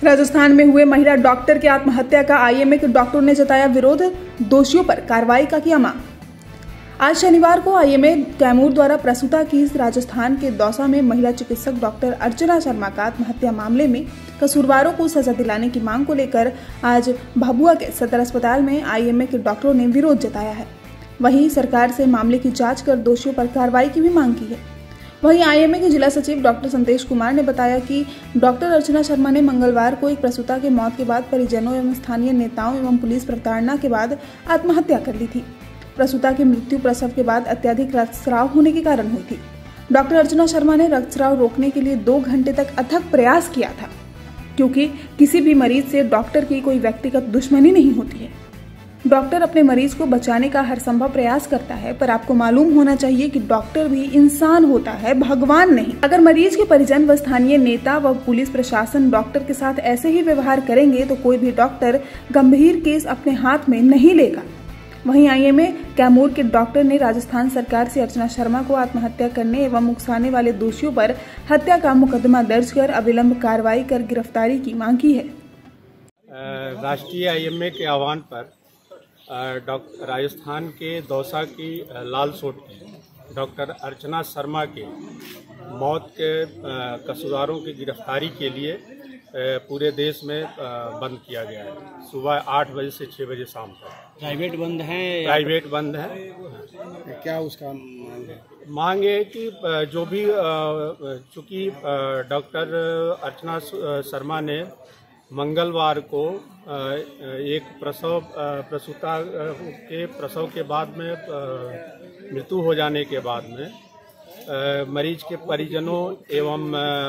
राजस्थान में हुए महिला डॉक्टर की आत्महत्या का आईएमए के डॉक्टरों ने जताया विरोध, दोषियों पर कार्रवाई का किया मांग। आज शनिवार को आईएमए कैमूर द्वारा प्रसूता की राजस्थान के दौसा में महिला चिकित्सक डॉक्टर अर्चना शर्मा का आत्महत्या मामले में कसूरवारों को सजा दिलाने की मांग को लेकर आज भभुआ के सदर अस्पताल में आईएमए के डॉक्टरों ने विरोध जताया है। वहीं सरकार से मामले की जांच कर दोषियों पर कार्रवाई की भी मांग की है। वहीं आईएमए के जिला सचिव डॉक्टर संतेश कुमार ने बताया कि डॉक्टर अर्चना शर्मा ने मंगलवार को एक प्रसूता के मौत के बाद परिजनों एवं स्थानीय नेताओं एवं पुलिस प्रताड़ना के बाद आत्महत्या कर ली थी। प्रसूता की मृत्यु प्रसव के बाद अत्यधिक रक्तस्राव होने के कारण हुई थी। डॉक्टर अर्चना शर्मा ने रक्तस्राव रोकने के लिए 2 घंटे तक अथक प्रयास किया था, क्योंकि किसी भी मरीज से डॉक्टर की कोई व्यक्तिगत दुश्मनी नहीं होती है। डॉक्टर अपने मरीज को बचाने का हर संभव प्रयास करता है, पर आपको मालूम होना चाहिए कि डॉक्टर भी इंसान होता है, भगवान नहीं। अगर मरीज के परिजन व स्थानीय नेता व पुलिस प्रशासन डॉक्टर के साथ ऐसे ही व्यवहार करेंगे तो कोई भी डॉक्टर गंभीर केस अपने हाथ में नहीं लेगा। वहीं आईएमए कैमूर के डॉक्टर ने राजस्थान सरकार से अर्चना शर्मा को आत्महत्या करने एवं उकसाने वाले दोषियों पर हत्या का मुकदमा दर्ज कर अविलंब कार्रवाई कर गिरफ्तारी की मांग की है। राष्ट्रीय आईएमए के आह्वान पर राजस्थान के दौसा की लाल सोट में डॉक्टर अर्चना शर्मा के मौत के कसूरवारों की गिरफ्तारी के लिए पूरे देश में बंद किया गया है। सुबह 8 बजे से 6 बजे शाम तक। प्राइवेट बंद है? प्राइवेट बंद है। क्या उसका मांग है? मांग है कि जो भी चूँकि डॉक्टर अर्चना शर्मा ने मंगलवार को एक प्रसूता के प्रसव के बाद में मृत्यु हो जाने के बाद में मरीज के परिजनों एवं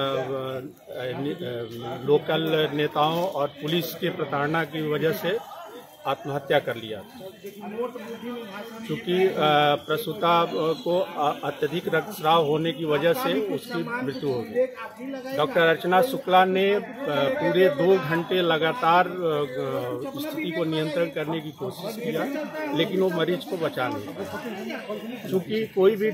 लोकल नेताओं और पुलिस के प्रताड़ना की वजह से आत्महत्या कर लिया था। क्योंकि प्रसूता को अत्यधिक रक्तस्राव होने की वजह से उसकी मृत्यु हो गई। डॉक्टर अर्चना शुक्ला ने पूरे 2 घंटे लगातार स्थिति को नियंत्रण करने की कोशिश किया, लेकिन वो मरीज को बचा नहीं पाया। क्योंकि कोई भी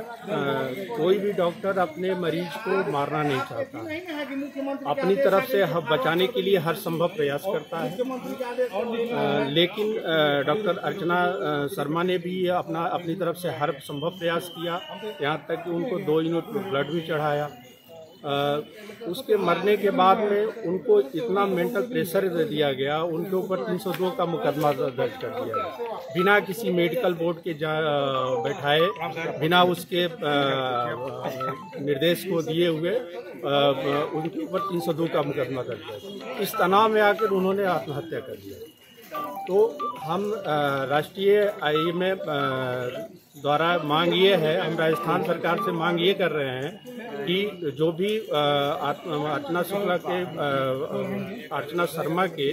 डॉक्टर अपने मरीज को मारना नहीं चाहता, अपनी तरफ से बचाने के लिए हर संभव प्रयास करता है। लेकिन डॉक्टर अर्चना शर्मा ने भी अपनी तरफ से हर संभव प्रयास किया, यहाँ तक कि उनको 2 यूनिट ब्लड भी चढ़ाया। उसके मरने के बाद में उनको इतना मेंटल प्रेशर दे दिया गया, उनके ऊपर 302 का मुकदमा दर्ज कर दिया गया, बिना किसी मेडिकल बोर्ड के बैठाए, बिना उसके निर्देश को दिए हुए उनके ऊपर 302 का मुकदमा दर्ज किया। इस तनाव में आकर उन्होंने आत्महत्या कर दिया। तो हम राष्ट्रीय आईएमए द्वारा मांग ये है, हम राजस्थान सरकार से मांग ये कर रहे हैं कि जो भी अर्चना शर्मा के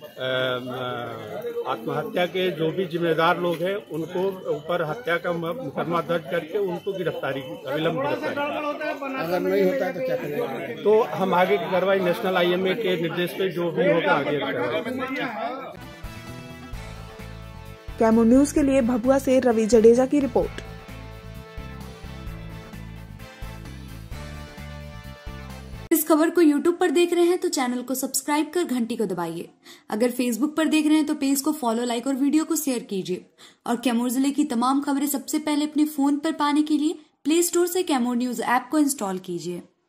आत्महत्या के जो भी जिम्मेदार लोग हैं उनको ऊपर हत्या का मुकदमा दर्ज करके उनको अविलंब गिरफ्तारी। अगर नहीं होता है तो क्या करेंगे? तो हम आगे की कार्रवाई नेशनल आईएमए के निर्देश पे जो भी होगा आगे कार्रवाई करेंगे। कैमूर न्यूज के लिए भभुआ से रवि जडेजा की रिपोर्ट। इस खबर को YouTube पर देख रहे हैं तो चैनल को सब्सक्राइब कर घंटी को दबाइए। अगर Facebook पर देख रहे हैं तो पेज को फॉलो, लाइक और वीडियो को शेयर कीजिए। और कैमूर जिले की तमाम खबरें सबसे पहले अपने फोन पर पाने के लिए प्ले स्टोर से कैमूर न्यूज ऐप को इंस्टॉल कीजिए।